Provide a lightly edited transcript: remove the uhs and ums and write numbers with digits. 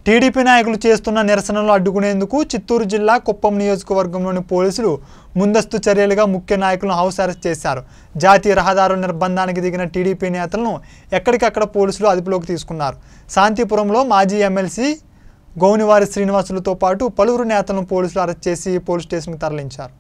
TDP నాయకులు చేస్తున్న నిరసనలు అడ్డుకునేందుకు చిత్తూరు జిల్లా కుప్పం నియోజకవర్గంలోని పోలీసులు ముందస్తు చర్యలుగా ముఖ్య నాయకులను హౌస్ అరెస్ట్ చేశారు. జాతీయ రహదారుల నిర్బంధానికి దిగిన టీడీపీ నేతలను ఎక్కడికక్కడ పోలీసులు అదుపులోకి తీసుకున్నారు. శాంతిపురంలో మాజీ ఎమ్మెల్సీ గౌనివారి శ్రీనివాసులతో పాటు పలువురు నేతలను పోలీసులు అరెస్ట్ చేసి పోలీస్ స్టేషన్కు తరలించారు.